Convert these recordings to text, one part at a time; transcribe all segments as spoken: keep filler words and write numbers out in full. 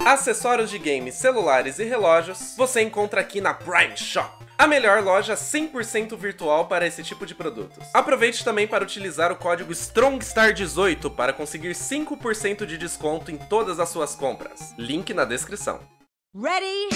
Acessórios de games, celulares e relógios você encontra aqui na Prime Shop. A melhor loja cem por cento virtual para esse tipo de produtos. Aproveite também para utilizar o código STRONGSTAR dezoito para conseguir cinco por cento de desconto em todas as suas compras. Link na descrição. Ready?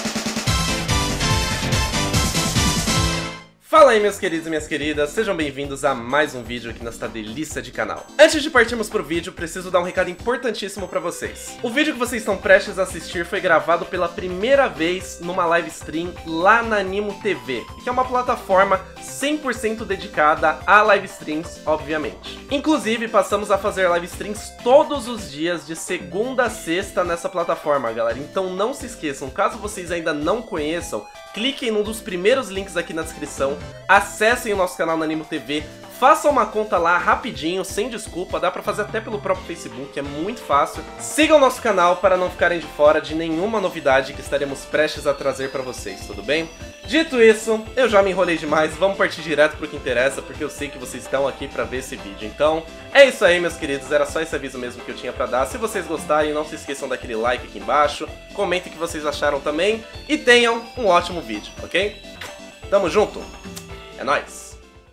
Fala aí, meus queridos e minhas queridas, sejam bem-vindos a mais um vídeo aqui nesta delícia de canal. Antes de partirmos pro vídeo, preciso dar um recado importantíssimo pra vocês. O vídeo que vocês estão prestes a assistir foi gravado pela primeira vez numa live stream lá na Animo T V, que é uma plataforma cem por cento dedicada a live streams, obviamente. Inclusive, passamos a fazer live streams todos os dias, de segunda a sexta nessa plataforma, galera. Então não se esqueçam, caso vocês ainda não conheçam, cliquem num dos primeiros links aqui na descrição, acessem o nosso canal na Animo T V, façam uma conta lá rapidinho, sem desculpa, dá pra fazer até pelo próprio Facebook, é muito fácil. Sigam o nosso canal para não ficarem de fora de nenhuma novidade que estaremos prestes a trazer pra vocês, tudo bem? Dito isso, eu já me enrolei demais, vamos partir direto pro que interessa, porque eu sei que vocês estão aqui pra ver esse vídeo. Então, é isso aí, meus queridos, era só esse aviso mesmo que eu tinha pra dar. Se vocês gostarem, não se esqueçam daquele like aqui embaixo, comentem o que vocês acharam também, e tenham um ótimo vídeo, ok? Tamo junto, é nóis!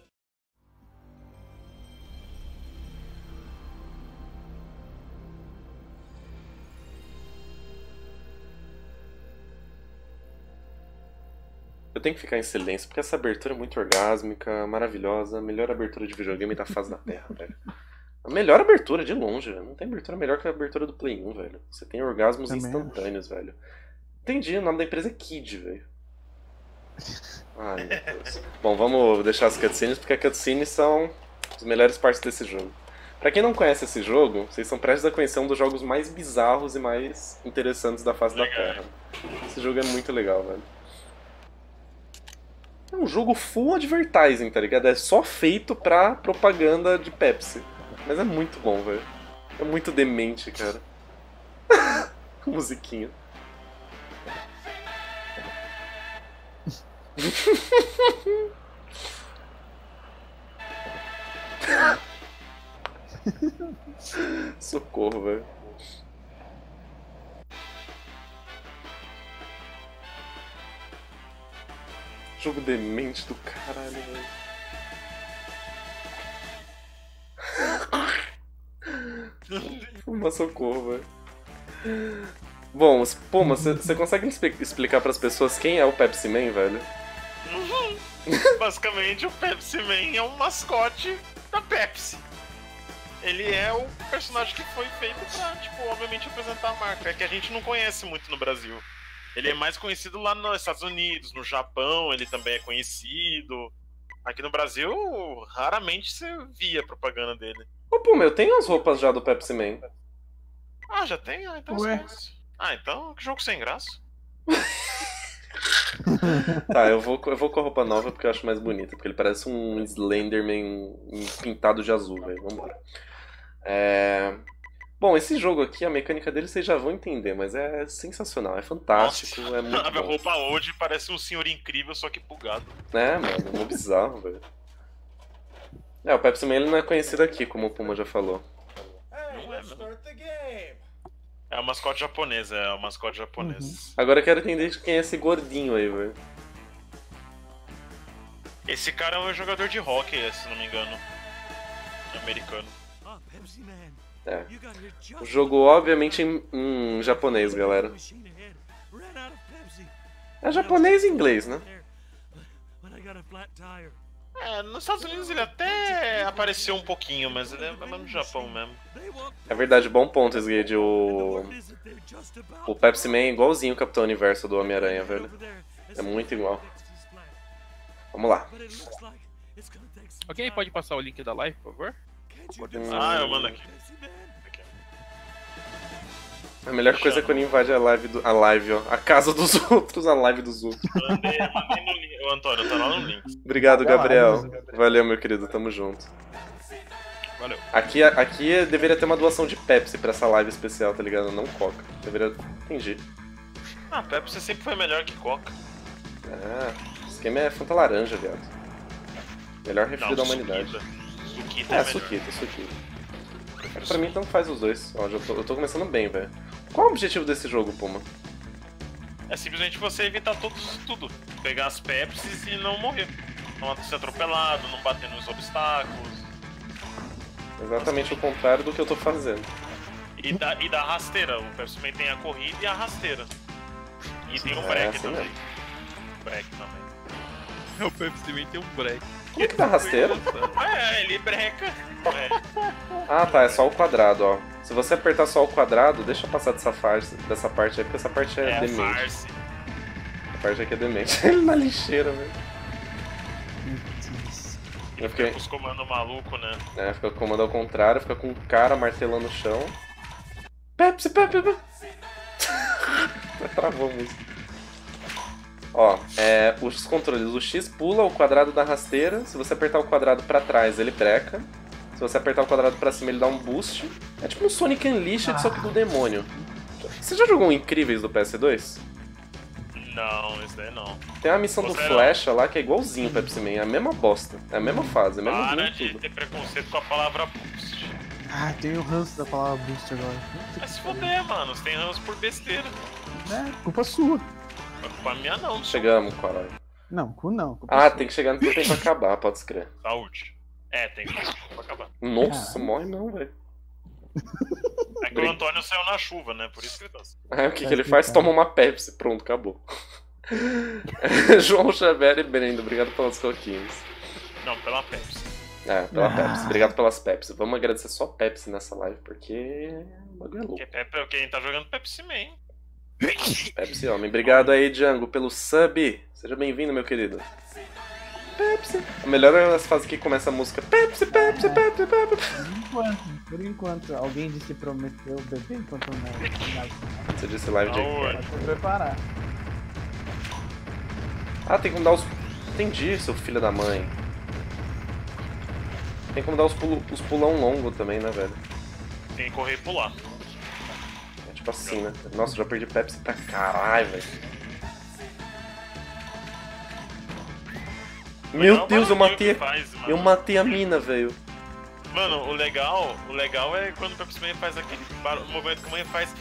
Eu tenho que ficar em silêncio, porque essa abertura é muito orgásmica, maravilhosa, a melhor abertura de videogame da face da Terra, velho. A melhor abertura, de longe, velho. Não tem abertura melhor que a abertura do Play um, velho. Você tem orgasmos Também instantâneos, velho. Entendi, o nome da empresa é Kid, velho. Ai, meu Deus. Bom, vamos deixar as cutscenes, porque as cutscenes são as melhores partes desse jogo. Pra quem não conhece esse jogo, vocês são prestes a conhecer um dos jogos mais bizarros e mais interessantes da face da Terra. Esse jogo é muito legal, velho. É um jogo full advertising, tá ligado? É só feito pra propaganda de Pepsi. Mas é muito bom, velho. É muito demente, cara. Musiquinha. Socorro, velho. Jogo demente do caralho, velho. Uma socorro, velho. Bom, pô, mas você consegue explicar pras pessoas quem é o Pepsi Man, velho? Basicamente, o Pepsi Man é um mascote da Pepsi. Ele é o personagem que foi feito pra, tipo, obviamente representar a marca. É que a gente não conhece muito no Brasil. Ele é mais conhecido lá nos Estados Unidos, no Japão ele também é conhecido. Aqui no Brasil, raramente você via propaganda dele. Ô, pô, meu, tem as roupas já do Pepsi Man. Ah, já tem? Ah, então Ué? esquece. Ah, então que jogo sem graça. Tá, eu vou, eu vou com a roupa nova porque eu acho mais bonita. Porque ele parece um Slenderman pintado de azul, velho. Vambora. É... Bom, esse jogo aqui, a mecânica dele vocês já vão entender, mas é sensacional, é fantástico, Nossa, é muito a minha bom. roupa hoje parece um senhor incrível, só que bugado. É, mano, é muito bizarro, velho. É, o Pepsi Man ele não é conhecido aqui, como o Puma já falou. Não é, não. É o mascote japonês, é o mascote japonês. Uhum. Agora eu quero entender quem é esse gordinho aí, velho. Esse cara é um jogador de hockey, se não me engano. Americano. É. O jogo, obviamente, em, em japonês, galera. É japonês e inglês, né? É, nos Estados Unidos ele até apareceu um pouquinho, mas ele é mais no Japão mesmo. É verdade, bom ponto, Sgade. O... o Pepsi Man é igualzinho o Capitão Universo do Homem-Aranha, velho. É muito igual. Vamos lá. Ok, pode passar o link da live, por favor? Ah, eu mando aqui. A melhor coisa é quando invade a live, do... a live, ó. A casa dos outros, a live dos outros. Mandei, mandei no link. Ô, Antônio, tá lá no link. Obrigado, Gabriel. Valeu, meu querido, tamo junto. Valeu. Aqui, aqui deveria ter uma doação de Pepsi pra essa live especial, tá ligado? Não Coca. Deveria... Entendi. Ah, Pepsi sempre foi melhor que Coca. Ah, o esquema é Fanta laranja, viado. Melhor refri Não, da humanidade. Suquita. Suquita é, É, melhor. suquita, suquita. Pra mim, tanto faz os dois. Ó, já tô, eu tô começando bem, velho. Qual o objetivo desse jogo, Puma? É simplesmente você evitar todos, tudo. Pegar as Pepsis e não morrer. Não ser atropelado, não bater nos obstáculos. Exatamente o contrário do que eu tô fazendo. E da, e da rasteira. O Pepsi Man tem a corrida e a rasteira. E tem o É, break assim também. mesmo. Break também. O Pepsi Man tem um break. Como é que tá rasteiro? É, ele breca. É. Ah, tá, é só o quadrado, ó. Se você apertar só o quadrado, deixa eu passar dessa, farsa, dessa parte aí, porque essa parte é, É a demente. farce. Essa parte aqui é demente. Ele na lixeira, velho. Eu fiquei... Os comandos malucos, né? É, fica com o comando ao contrário, fica com o cara martelando no chão. Pepsi, Pepsi, Pepsi. Travou a música. Ó, é, os controles, o X pula, o quadrado da rasteira. Se você apertar o quadrado pra trás, ele breca. Se você apertar o quadrado pra cima, ele dá um boost. É tipo um Sonic Unleashed, só que do demônio. Você já jogou o Incríveis do P S dois? Não, isso daí não. Tem uma missão do Você Flecha lá que é igualzinho o Pepsi Man, é a mesma bosta. É a mesma fase, é a mesma Para ruim de tudo. ter preconceito com a palavra boost. Ah, tem o ranço da palavra boost agora. Vai se fuder, mano. Você tem ranço por besteira. É, culpa sua. Não é culpa minha não, não. Chegamos, caralho. Não, cu não. Culpa Ah, sua. tem que chegar no tempo pra acabar, pode escrever. Saúde. É, tem que pra acabar. Nossa, Ah. morre não, velho. É que o Antônio saiu na chuva, né? Por isso que ele tá assim. Aí o que, Tá que ele faz? explicado. Toma uma Pepsi, pronto, acabou. João Xavier e Brenda, obrigado pelas coquinhas. Não, pela Pepsi. É, pela Ah. Pepsi, obrigado pelas Pepsi. Vamos agradecer só Pepsi nessa live, porque o bagulho é louco. Porque é pra quem tá jogando Pepsi Man. Pepsi, homem. Obrigado aí, Django, pelo sub. Seja bem-vindo, meu querido. Pepsi. O melhor é as fases que começa a música Pepsi, Pepsi, Pepsi, Pepsi. Por enquanto, por enquanto, alguém disse prometeu beber enquanto não. Você disse live de... Não, ué. Pode se preparar. Ah, tem como dar os... Entendi, seu filho da mãe. Tem como dar os, pulo... os pulão longo também, né, velho? Tem que correr e pular. É tipo assim, né? Nossa, eu já perdi Pepsi pra caralho, velho. Meu Legal, Deus, eu mano, matei... que faz, mano. Eu matei a mina, velho. Mano, o legal, o legal é quando o Pepsi Man faz aquele bar- movimento que a mãe faz.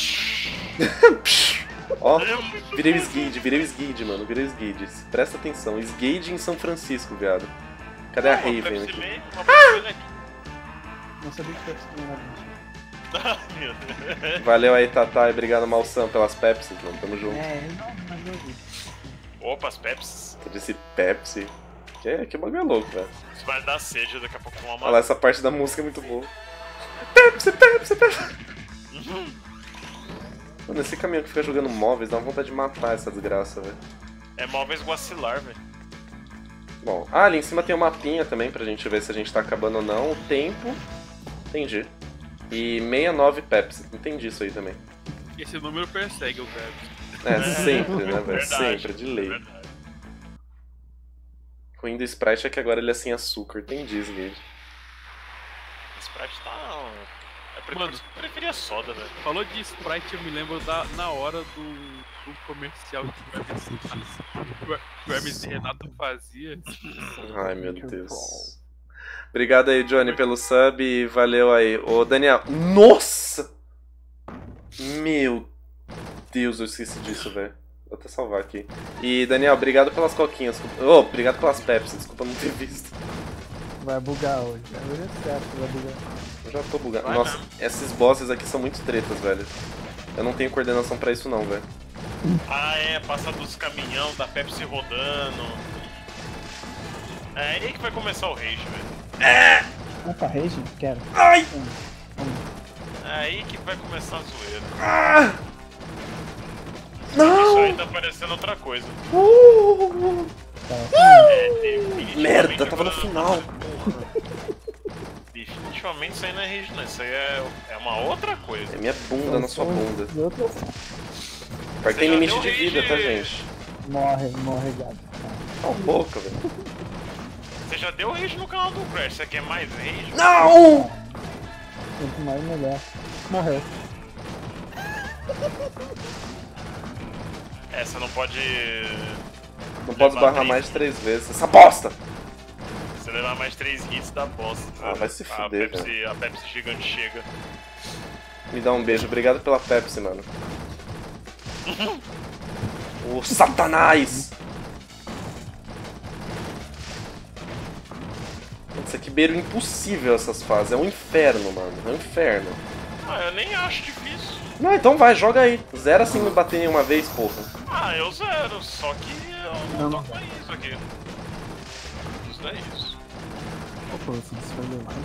Ó, É muito virei o bom. Sguide, virei o Sguide, mano. Virei o Sguide. Presta atenção. Sguide em São Francisco, viado. Cadê a Uma Raven Pepsi aqui? Man, uma Pepsi Man aqui. Não sabia que Pepsi não era bicho. Ah, meu Deus. Valeu aí, Tatá, e obrigado, Malsam, pelas Pepsi, mano. Tamo junto. É, não, mas eu vi. Opa, as Pepsis. Eu disse Pepsi. Que, que bagulho é louco, velho. Isso vai dar sede, daqui a pouco uma Olha lá, essa parte da música é muito boa. Pepsi, Pepsi, Pepsi. Mano, esse caminhão que fica jogando móveis dá uma vontade de matar essa desgraça, velho. É móveis guacilar, velho. Bom, ah, ali em cima tem um mapinha também pra gente ver se a gente tá acabando ou não. O tempo. Entendi. E sessenta e nove Pepsi. Entendi isso aí também. Esse número persegue o Pepsi. É, sempre, né, velho? Verdade, Sempre, de lei. verdade. Ruim do Sprite é que agora ele é sem açúcar. Entendi, Sguide. Sprite tá. Eu prefiro, Mano. eu preferia soda, velho. Falou de Sprite, eu me lembro da, na hora do, do comercial que o M C, que o M C Renato fazia. Ai, meu Deus. Obrigado aí, Johnny, pelo sub e valeu aí. Ô, Daniel. Nossa! Meu Deus, eu esqueci disso, velho. Vou até salvar aqui. E, Daniel, obrigado pelas coquinhas. Oh, obrigado pelas Pepsi. Desculpa não ter visto. Vai bugar hoje. Hoje é certo que vai bugar. Eu já tô bugando. Vai Nossa, mesmo. esses bosses aqui são muito tretas, velho. Eu não tenho coordenação pra isso não, velho. Ah, é, passa dos caminhão da Pepsi rodando. É aí que vai começar o rage, velho. Opa, Rage? Quero. Ai! É aí que vai começar a zoeira. Ah! Isso aí Não! tá parecendo outra coisa. Uh! Tá. É, definitivamente Merda, tava no agora- final. Definitivamente isso aí não é rage, não. Isso aí é, é uma outra coisa. É minha bunda na sua bunda. E outra... Pior que tem já limite deu de vida, rage. tá, gente? Morre, morre, gato. Cala a boca, velho. Você já deu rage no canal do Crash, você quer mais rage? Não! Quanto mais, melhor. Morreu. É, você não pode. Não pode levar esbarrar três- mais de três vezes. Essa bosta! Você levar mais três hits da bosta. Ah, vai se a fuder, Pepsi, a Pepsi gigante chega. Me dá um beijo. Obrigado pela Pepsi, mano. Ô, Satanás! Isso aqui beira o impossível, essas fases. É um inferno, mano. É um inferno. Ah, eu nem acho difícil. Não, então vai, joga aí. Zera sem me bater nenhuma vez, porra. Ah, eu zero, só que eu não Não, tô com isso aqui. Isso é isso. Opa, você desfalhou lá.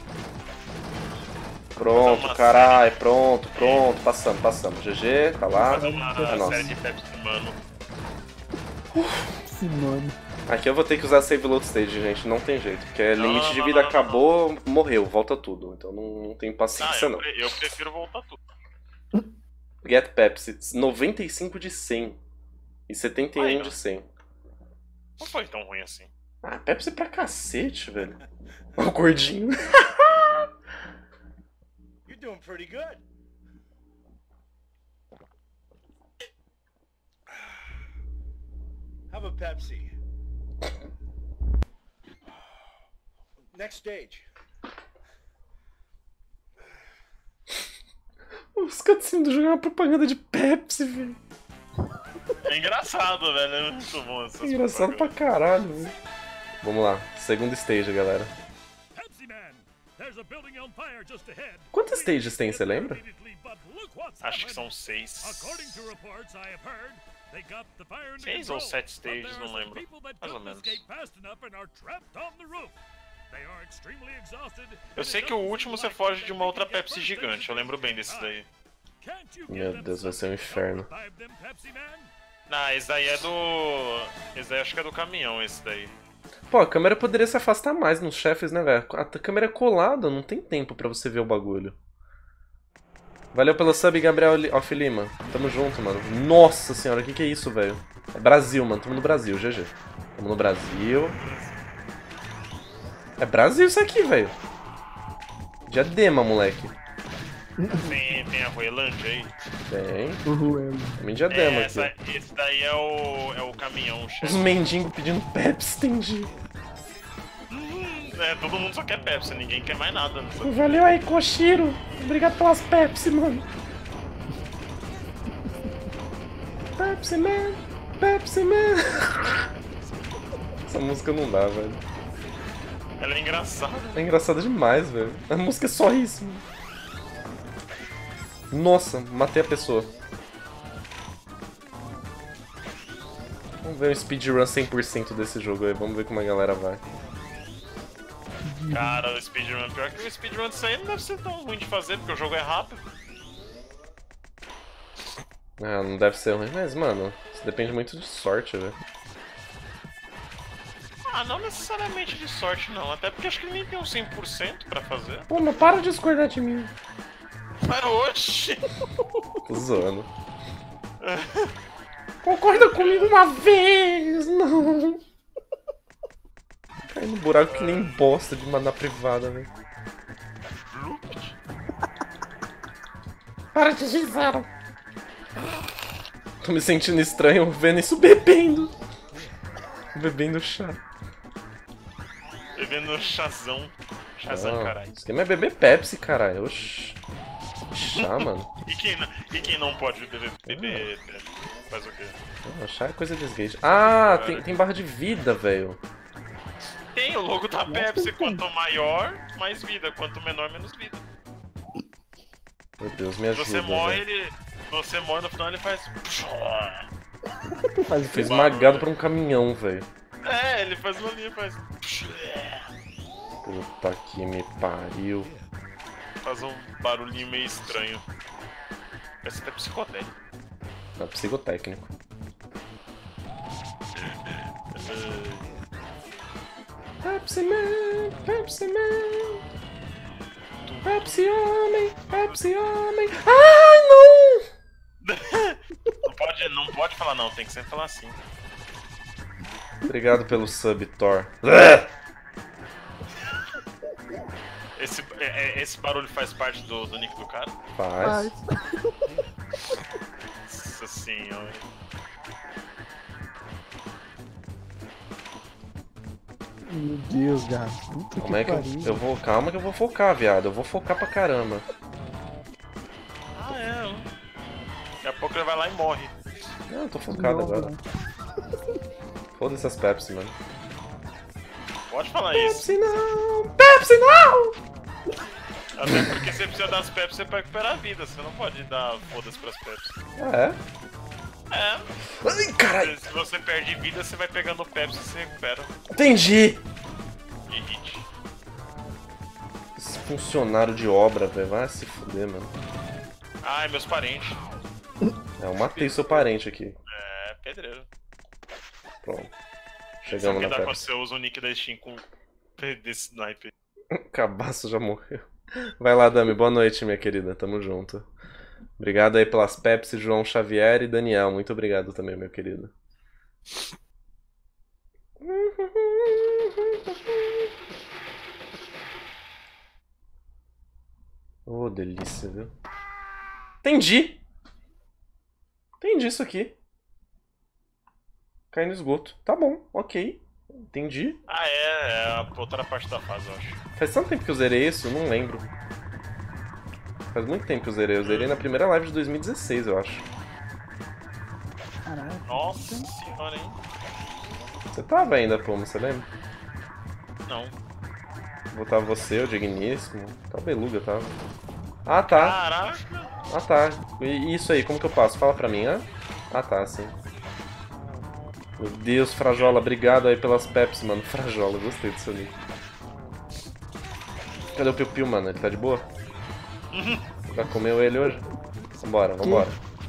Pronto, uma caralho. Pronto, pronto. Passamos, passamos. G G, tá lá. Fazer uma É série nossa. de Pepsi, mano. Esse nome. Aqui eu vou ter que usar Save Load Stage, gente. Não tem jeito. Porque Não, limite não, de não, vida não, não, acabou, morreu. Volta tudo. Então não, não tem Ah, paciência, eu, não. pre- eu prefiro voltar tudo. Get Pepsi. noventa e cinco de cem. E setenta e um Aí, ó. de cem. Não foi tão ruim assim. Ah, Pepsi pra cacete, velho. Olha o gordinho. You're doing pretty good. Have a Pepsi. Next stage. Os cutscenes do jogo é uma propaganda de Pepsi, velho. É engraçado, velho. É muito bom essas Engraçado pra propagandas. caralho, velho. Vamos lá, segunda stage, galera. Pepsi Man, there's a building on fire just ahead. Quantas stages tem, você lembra? Acho que são seis. According to reports I have heard, they got the fire under Seis ou control, sete but stages, there não are some lembro. people that Mais ou couldn't menos. escape fast enough and are trapped on the roof. They are extremely exhausted. Eu sei que o último você foge de uma outra Pepsi gigante. Eu lembro bem desse daí. Can't you Meu give them Deus, vai ser um something to inferno. revive them, Pepsi Man? Não, esse daí é do... Esse daí acho que é do caminhão, esse daí. Pô, a câmera poderia se afastar mais nos chefes, né, velho? A câmera é colada, não tem tempo pra você ver o bagulho. Valeu pelo sub, Gabriel Off Lima. Tamo junto, mano. Nossa senhora, o que que é isso, velho? É Brasil, mano. Tamo no Brasil, G G. Tamo no Brasil. É Brasil isso aqui, velho. Diadema, moleque. Tem, tem a Ruelândia aí. Tem. O Ruelo. Também diadema É, essa, aqui. esse daí é o, é o caminhão, Os chefe. mendigos pedindo Pepsi, entendi. É, todo mundo só quer Pepsi, ninguém quer mais nada. Nessa... Valeu aí, Koshiro. Obrigado pelas Pepsi, mano. Pepsi Man, Pepsi Man. Essa música não dá, velho. Ela é engraçada. É engraçada demais, velho. A música é só isso, mano. Nossa, matei a pessoa. Vamos ver um speedrun cem por cento desse jogo aí. Vamos ver como a galera vai. Cara, o speedrun, pior que o speedrun disso aí não deve ser tão ruim de fazer, porque o jogo é rápido. Ah, não deve ser ruim. Mas, mano, isso depende muito de sorte, velho. Ah, não necessariamente de sorte não, até porque acho que nem tem um cem por cento pra fazer. Pô, mas para de discordar de mim. Mas oxi! Tô zoando. Concorda comigo uma vez, não. Cai no buraco que nem bosta de mandar privada, velho. Para de zero. Tô me sentindo estranho vendo isso bebendo. Bebendo chá. Bebendo chazão. Chazão, Ah, caralho. isso aqui não é beber Pepsi, caralho. Oxi. Chá, mano. E quem, não- e quem não pode beber, beber Pepsi? Faz o quê? Ah, chá é coisa de skate. Ah, tem, tem barra de vida, velho. Tem o logo da Pepsi, quanto maior, mais vida, quanto menor, menos vida. Meu Deus, me Se ajuda. você morre, velho. ele. Se você morre no final, ele faz. Faz Foi esmagado por um caminhão, velho. É, ele faz uma linha, faz. Puta que me pariu. Faz um barulhinho meio estranho. Parece até psicodélico. É psicotécnico. Pepsi Man, Pepsi Man. Pepsi Homem, Pepsi Homem. Ai, não! Não pode, não pode falar não, tem que sempre falar assim. Obrigado pelo sub, Thor. Esse, é- é- esse barulho faz parte do, do nick do cara? Faz. Nossa senhora. Meu Deus, gato. Puta Como é que eu, pariu. eu vou. Calma que eu vou focar, viado. Eu vou focar pra caramba. a pouco ele vai lá e morre. Não, eu tô focado Novo, agora. né? Foda-se as Pepsi, mano. Pode falar isso. Pepsi não! Pepsi não! Até porque você precisa das Pepsi pra recuperar a vida. Você não pode dar foda-se pras Pepsi. Ah, é? É. Ai, caralho! Se você perde vida, você vai pegando Pepsi e você recupera. Entendi! E hit. Esse funcionário de obra, velho. Vai se fuder, mano. Ai, meus parentes. É, eu matei seu parente aqui. É, pedreiro. Pronto. Sabe Chegamos que na dá quando Pepsi. você usa o nick da Steam com desse sniper. Cabaço já morreu. Vai lá, Dami. Boa noite, minha querida. Tamo junto. Obrigado aí pelas Pepsi, João Xavier e Daniel. Muito obrigado também, meu querido. Oh, delícia, viu? Entendi! Entendi isso aqui. Cai no esgoto. Tá bom, ok. Entendi. Ah, é, é a outra parte da fase, eu acho. Faz tanto tempo que eu zerei isso, eu não lembro. Faz muito tempo que eu zerei. Eu zerei na primeira live de dois mil e dezesseis, eu acho. Caralho. Nossa senhora, hein? Você tava ainda, pô, você lembra? Não. Botava você, o Digníssimo. Tá o Beluga, tava. Ah, tá. Caraca! Ah, tá. E isso aí, como que eu passo? Fala pra mim, hã? Ah, tá, sim. Meu Deus, Frajola, obrigado aí pelas Pepsi, mano. Frajola, gostei do seu nick. Cadê o Piu Piu, mano? Ele tá de boa? Já comeu ele hoje? Vambora, vambora.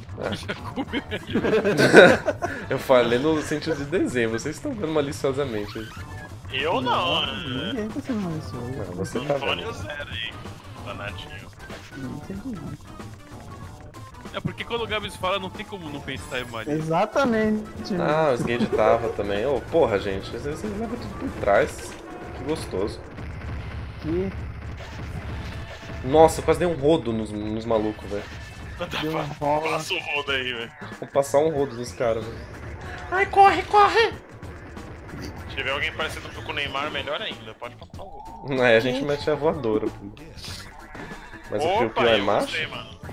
É. Eu falei no sentido de desenho, vocês estão vendo maliciosamente aí. Eu não, né? Ninguém tá sendo malicioso. Não, você tá Antônio vendo. Zero aí, danadinho. Ninguém sente nada. É porque quando o Gabs fala, não tem como não pensar em Maria. Exatamente. Ah, o Sgade tava também. Ô, porra, gente, vocês levam tudo por trás. Que gostoso. Que Nossa, eu quase dei um rodo nos, nos malucos, velho. deu uma rola. Passa o rodo aí, velho. Vou passar um rodo nos caras, velho. Ai, corre, corre! Se tiver alguém parecido com o Neymar, melhor ainda. Pode passar o rodo. Aí a gente mete a voadora, pô. Mas o Piu Opa, Piu é eu macho? gostei, mano.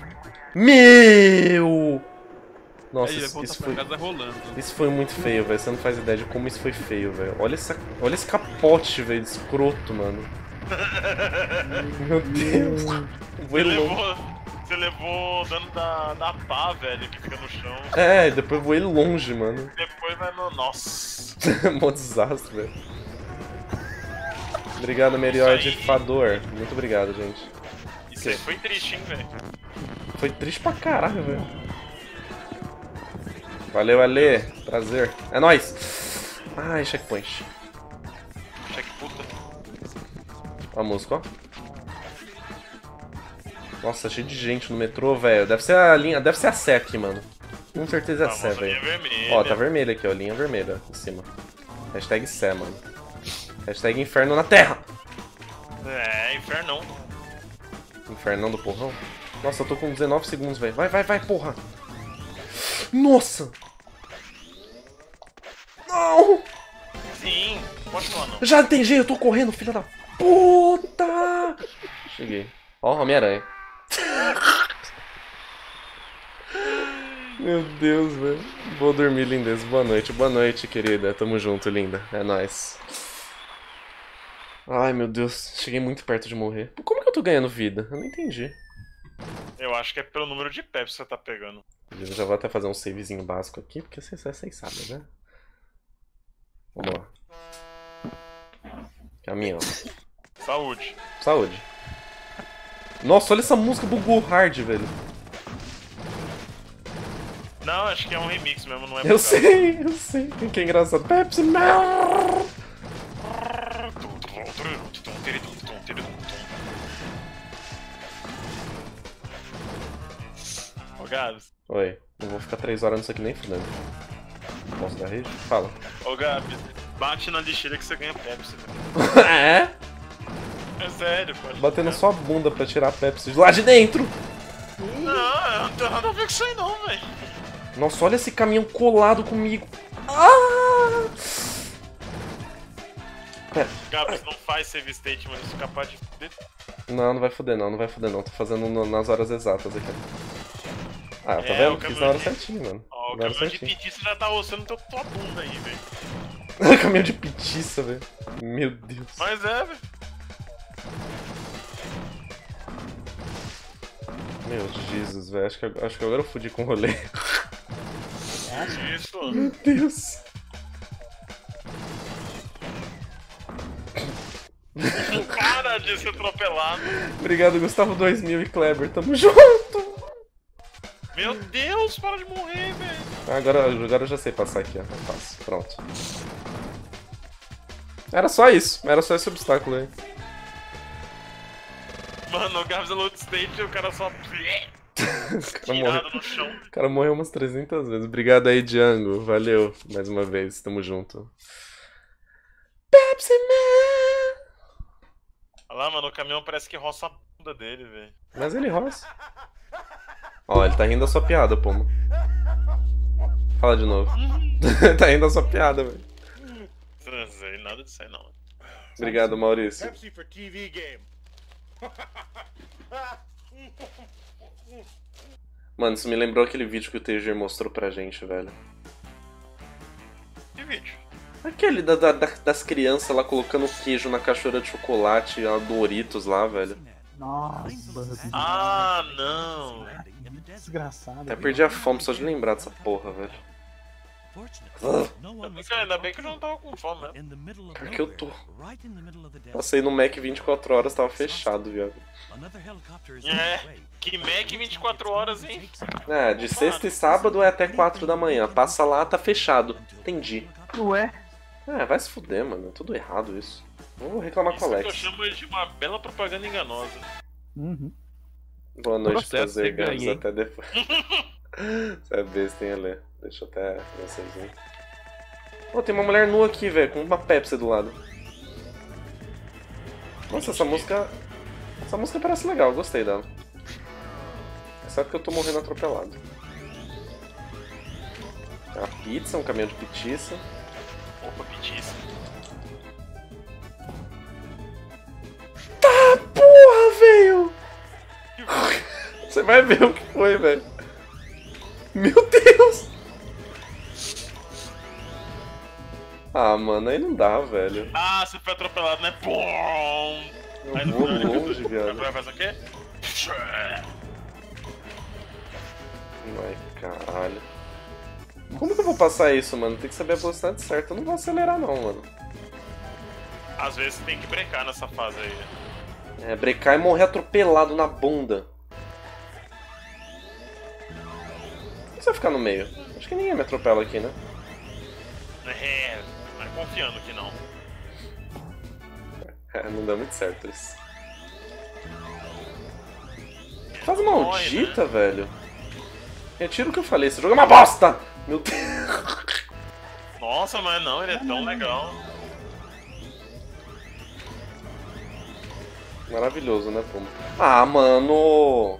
Meu! Nossa, Aí ele vai isso, voltar isso pra foi, casa rolando. isso foi muito feio, velho. Você não faz ideia de como isso foi feio, velho. Olha, essa, olha esse capote, velho, de escroto, mano. Meu Deus. Você Voei longe. levou, você levou dano da, da pá, velho, que fica no chão. É, depois voei longe, mano. Depois vai no... Nossa. Mó desastre, velho. Obrigado, Merioide Isso aí. Fador. Muito obrigado, gente. Isso aí foi triste, hein, velho. Foi triste pra caralho, velho. Valeu, Ale. Prazer. É nóis. Ai, checkpoint. Cheque puta. Ó a música, ó. Nossa, cheio de gente no metrô, velho. Deve ser a linha. Deve ser a Sé aqui, mano. Com certeza é a Sé, Famosa linha velho. vermelha. Ó, tá vermelho aqui, ó. Linha vermelha em cima. Hashtag Sé, mano. Hashtag Inferno na Terra. É, infernão. Infernão do porrão. Nossa, eu tô com dezenove segundos, velho. Vai, vai, vai, porra. Nossa! Não! Sim, pode falar não. Já entendi, eu tô correndo, filha da puta! Cheguei. Ó, Homem-Aranha. Meu Deus, velho. Vou dormir, lindeza. Boa noite, boa noite, querida. Tamo junto, linda. É nóis. Ai, meu Deus. Cheguei muito perto de morrer. Como que eu tô ganhando vida? Eu não entendi. Eu acho que é pelo número de Pepsi que você tá pegando. Eu já vou até fazer um savezinho básico aqui, porque vocês, vocês sabem, né? Vamos lá. Caminhão. Saúde. Saúde. Nossa, olha essa música bugou hard, velho. Não, acho que é um remix mesmo, não é Eu bugado. sei, eu sei. Que é engraçado. Pepsi, não! Ô, Gabs. Oi, não vou ficar três horas nisso aqui nem fudendo. Posso dar rede? Fala. Ô, Gabs, bate na lixeira que você ganha Pepsi. Velho. É? É sério, pode. Batendo na sua bunda pra tirar a Pepsi de lá de dentro. Não, eu não tenho nada a ver com isso aí não, velho. Nossa, olha esse caminhão colado comigo. Ah! Pera. Gabs, não faz save state, mas isso é capaz de fuder. Não, não vai foder não, não vai foder não. Tô fazendo no- nas horas exatas aqui. Ah, tá É, vendo? o Fiz caminhão na hora de- certinho, mano. Ó, o Na hora caminhão de certinho. petiça já tá roçando tua, tua bunda aí, velho. Caminhão de petiça, velho. Meu Deus. Mas é, velho. Meu Jesus, velho. Acho que, acho que agora eu fudi com o rolê. Isso. Meu Deus. Para de ser atropelado. Obrigado, Gustavo dois mil e Kleber. Tamo junto. Meu Deus, para de morrer, velho. Ah, Agora, agora eu já sei passar aqui, ó. Eu faço. Pronto. Era só isso. Era só esse obstáculo aí. Mano, o Gabs Load Stage, o cara só. O cara, morreu, Tirado no chão. o cara morreu umas trezentas vezes. Obrigado aí, Django. Valeu mais uma vez. Tamo junto. Pepsi Man! Olha lá, mano, o caminhão parece que roça a bunda dele, velho. Mas ele roça. Ó, ele tá rindo da sua piada, Pomo. Fala de novo. Tá rindo da sua piada, velho. Não sei nada disso aí, não. Obrigado, Maurício. Pepsi for T V game. Mano, isso me lembrou aquele vídeo que o T G mostrou pra gente, velho. Que vídeo? Aquele da, da- da- das crianças lá colocando queijo na cachoeira de chocolate, a Doritos lá, velho. Nossa, Ah, não. desgraçado. Até perdi a fome só de lembrar dessa porra, velho. Cara, ainda bem que eu não tava com fome, né? Porque eu tô. Passei no Mac vinte e quatro horas, tava fechado, viado. É, que Mac vinte e quatro horas, hein? É, de sexta e sábado é até quatro da manhã. Passa lá, tá fechado. Entendi. Ué? É, vai se fuder, mano. É tudo errado isso. Vou reclamar Isso com o que eu Alex. chamo de uma bela propaganda enganosa. Uhum. Boa noite, Processo, prazer, você ganha, Gabs. hein? Até depois. Você é besta, hein, Alê? Deixa eu até vocês verem. Pô, tem uma mulher nua aqui, velho, com uma Pepsi do lado. Nossa, essa música. Essa música parece legal, gostei dela. Exceto que eu tô morrendo atropelado. Tem uma pizza, um caminhão de petiça. Opa, petiça. Ah, porra, velho! Você vai ver o que foi, velho. Meu Deus! Ah, mano, aí não dá, velho. Ah, você foi atropelado, né? Pum! Eu vou longe, viado. Vai fazer o quê? Ai, caralho. Como que eu vou passar isso, mano? Tem que saber a velocidade certa. Eu não vou acelerar, não, mano. Às vezes você tem que brecar nessa fase aí. É, brecar e morrer atropelado na bunda. Por que você vai ficar no meio? Acho que ninguém me atropela aqui, né? É, mas confiando que não. É, não dá muito certo isso. Faz maldita, velho. Retiro o que eu falei, esse jogo é uma bosta! Meu Deus. Nossa, mas não, ele é tão legal. Maravilhoso, né, Puma? Ah, mano!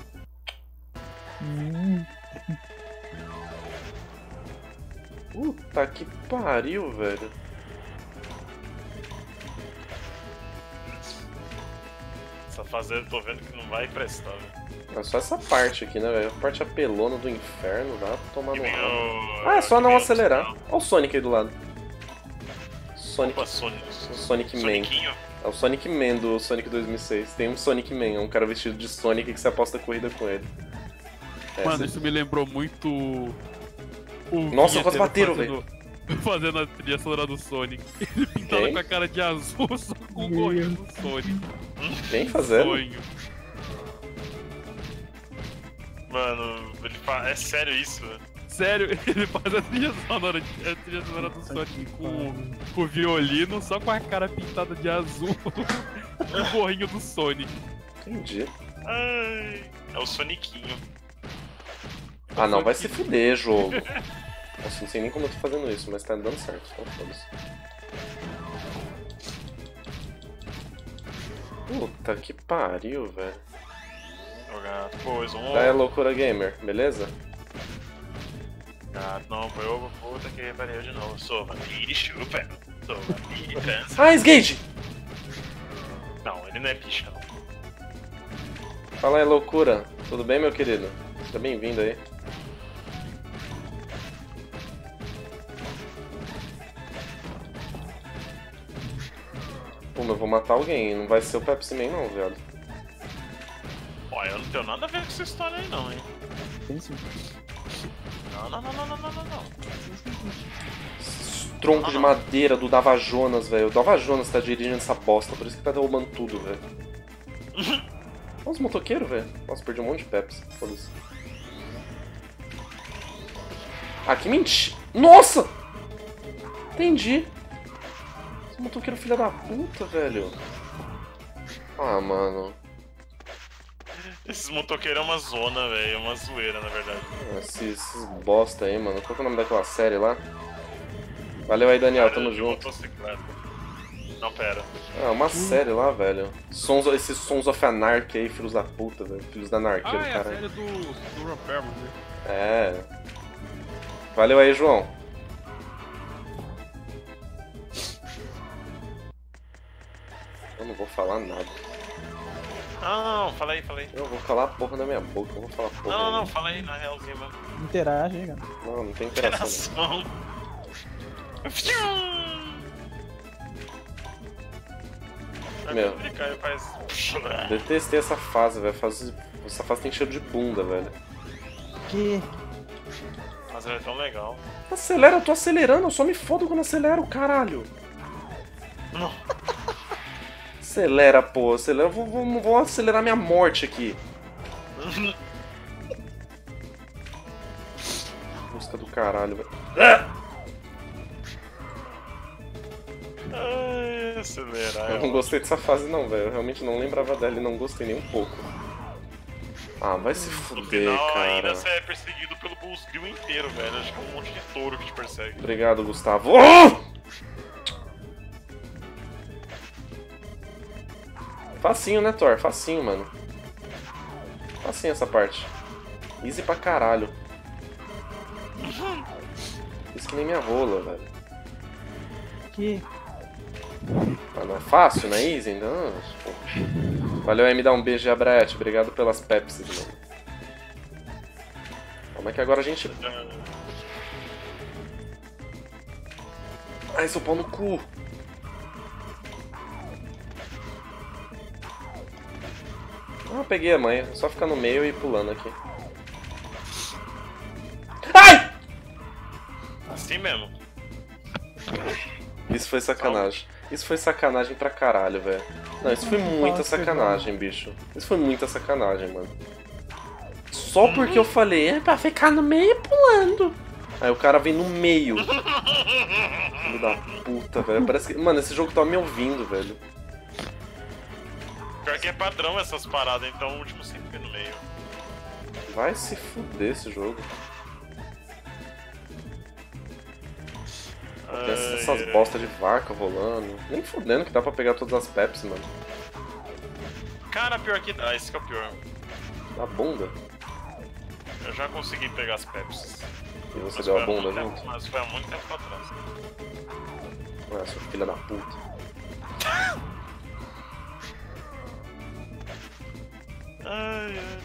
Puta que pariu, velho. Essa fase eu tô vendo que não vai prestar, velho. É só essa parte aqui, né, velho? A parte apelona do inferno, dá pra tomar Que no vem rabo. o- Ah, é só que não vem o acelerar. sinal. Olha o Sonic aí do lado. Sonic, Opa, Sonic. o Sonic Man. Soniquinho? É o Sonic Man do Sonic dois mil e seis. Tem um Sonic Man, é um cara vestido de Sonic que você aposta corrida com ele. É, Mano, você- isso me lembrou muito. O Nossa, quase vinheteiro bateram, fazendo- Fazendo a trilha sonora do Sonic. Ele pintado Quem? com a cara de azul, só com o gorrinho do Sonic. Quem fazendo? Sonho. Mano, ele fa... é sério isso, velho. Sério, ele faz a trilha sonora, de- a trilha sonora do Sonic com, com o violino, só com a cara pintada de azul. E o gorrinho do Sonic. Entendi. Ai, é o Soniquinho. Ah, não, vai se fuder, jogo. Nossa, não sei nem como eu tô fazendo isso, mas tá dando certo. Então foda-se. Puta que pariu, velho. Gato, pois um. Daí é loucura gamer, beleza? Gato, não, foi eu, puta que pariu de novo. Sou vampiro e chupa. Sou vampiro e transa. Ah, Sgage! Não, ele não é bicha, não. Fala aí, loucura. Tudo bem, meu querido? Tá bem-vindo aí. Pô, eu vou matar alguém, não vai ser o Pepsi Man não, viado. Ó, eu não tenho nada a ver com essa história aí não, hein. Tem sim. Não, não, não, não, não, não, não, não. Esse tronco de madeira do Dava Jonas, velho. O Dava Jonas tá dirigindo essa bosta, por isso que tá derrubando tudo, velho. Olha os motoqueiros, velho. Nossa, perdi um monte de Pepsi. Foda-se. Ah, que mentira. Nossa! Entendi. Esse motoqueiro filho da puta, velho. Ah, mano. Esses motoqueiros é uma zona, velho. É uma zoeira, na verdade. Esses, esses bosta aí, mano. Qual que é o nome daquela série lá? Valeu aí, Daniel. Tamo de junto. motocicleta. Não, pera. Ah, uma série lá, velho. Sons, esses Sons of Anarchy aí, filhos da puta, velho. Filhos da anarquia Ah, do é a caralho. série do, do Ron Perlman, né? É. Valeu aí, João. Eu não vou falar nada. Não, não, fala aí, fala aí. Eu vou calar a porra da minha boca, eu vou falar porra. Não, não, não, nenhuma. fala aí, na realzinha mesmo. Interage aí, cara. Não, não tem interação. Interação. Meu. Ele cai e faz... Detestei essa fase, velho. Fase... Essa fase tem cheiro de bunda, velho. Que? Mas ela é tão legal. Acelera, eu tô acelerando, eu só me fodo quando acelero, caralho. Não. Acelera, pô, acelera. Eu vou, vou, vou acelerar minha morte aqui. Música do caralho, velho. Ai, acelerar. Eu não gostei dessa fase não, velho. Eu realmente não lembrava dela e não gostei nem um pouco. Ah, vai se No fuder, final cara. ainda você é perseguido pelo Bullsbill inteiro, velho. Acho que é um monte de touro que te persegue. Obrigado, Gustavo. Oh! Facinho, né, Thor? Facinho, mano. Facinho essa parte. Easy pra caralho. Isso que nem minha rola, velho. Que? Ah, não é fácil, não é easy? Então... Valeu aí, me dá um beijo, Abrete. Obrigado pelas Pepsi, mano. Como é que agora a gente... Ai, seu pau no cu. Ah, peguei a manha. É só ficar no meio e ir pulando aqui. Ai! Assim mesmo. Isso foi sacanagem. Isso foi sacanagem pra caralho, velho. Não, isso foi muita sacanagem, bicho. Isso foi muita sacanagem, mano. Só porque eu falei, é pra ficar no meio e pulando. Aí o cara vem no meio. Filho da puta, velho. Parece que... Mano, esse jogo tá me ouvindo, velho. Pior que é padrão essas paradas, então o último sempre fica no meio. Vai se fuder esse jogo. Tem essas Ai, bostas de vaca rolando. Nem fudendo que dá pra pegar todas as Pepsi, mano. Cara, pior que dá, esse que é o pior. Na bunda. Eu já consegui pegar as Pepsis. E você Mas deu foi a há bunda muito junto? tempo- Mas foi há muito tempo atrás. Ah, sua filha da puta. Ai, ai.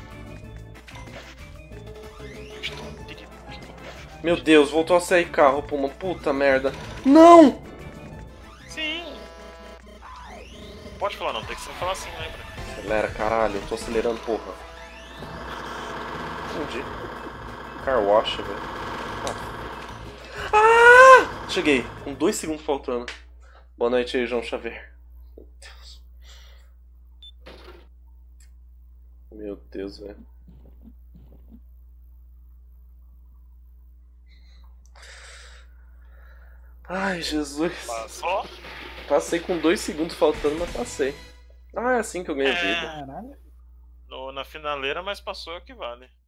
Meu Deus, voltou a sair carro, pô, uma puta merda. Não! Sim. Pode falar não, tem que ser falar assim, lembra? Acelera, caralho, eu tô acelerando, porra. Entendi. Car wash, velho. Ah. Ah! Cheguei, com dois segundos faltando. Boa noite aí, João Xavier. Meu Deus. Meu Deus, velho. Ai, Jesus. Passou? Passei com dois segundos faltando, mas passei. Ah, é assim que eu ganho É. vida. Caralho. No, na finaleira, mas passou é o que vale.